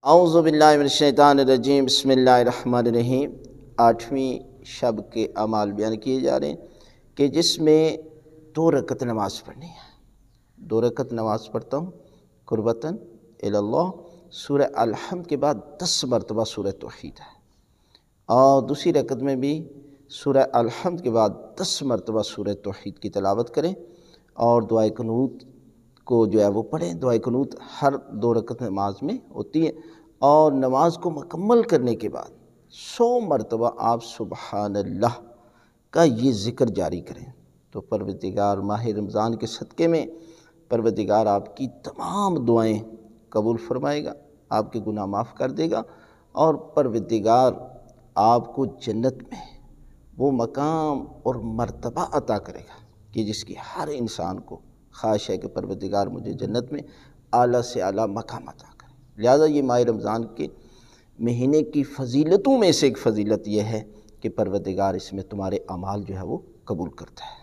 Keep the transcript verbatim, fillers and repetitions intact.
اعوذ باللہ من الشیطان الرجیم، بسم اللہ الرحمن الرحیم۔ آٹھویں شب کے اعمال بیان کیے جا رہے ہیں کہ جس میں دو رکعت نماز پڑھنی ہے۔ دو رکعت نماز پڑھتا ہوں قربتاً اللہ۔ سورہ الحمد کے بعد دس مرتبہ سورہ توحید ہے، اور دوسری رکعت میں بھی سورہ الحمد کے بعد دس مرتبہ سورہ توحید کی تلاوت کریں، اور دعائے قنوت کو جو ہے وہ پڑھیں۔ دعائے قنوت ہر دو رکعت نماز میں ہوتی ہے، اور نماز کو مکمل کرنے کے بعد سو مرتبہ آپ سبحان اللہ کا یہ ذکر جاری کریں، تو پروردگار ماہ رمضان کے صدقے میں پروردگار آپ کی تمام دعائیں قبول فرمائے گا، آپ کے گناہ معاف کر دے گا، اور پروردگار آپ کو جنت میں وہ مقام اور مرتبہ عطا کرے گا کہ جس کی ہر انسان کو خواہش ہے کہ پروردگار مجھے جنت میں اعلیٰ سے اعلیٰ مقام عطا کرے۔ لہذا یہ ماہ رمضان کے مہینے کی فضیلتوں میں سے ایک فضیلت یہ ہے کہ پروردگار اس میں تمہارے اعمال جو ہے وہ قبول کرتا ہے۔